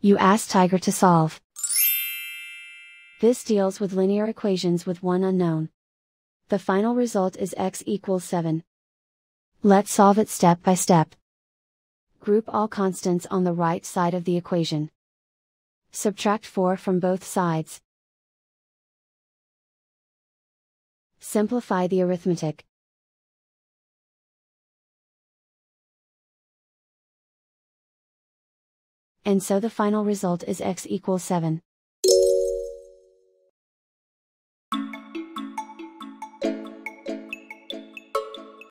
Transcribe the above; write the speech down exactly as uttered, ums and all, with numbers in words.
You ask Tiger to solve. This deals with linear equations with one unknown. The final result is x equals seven. Let's solve it step by step. Group all constants on the right side of the equation. Subtract four from both sides. Simplify the arithmetic. And so the final result is x equals seven.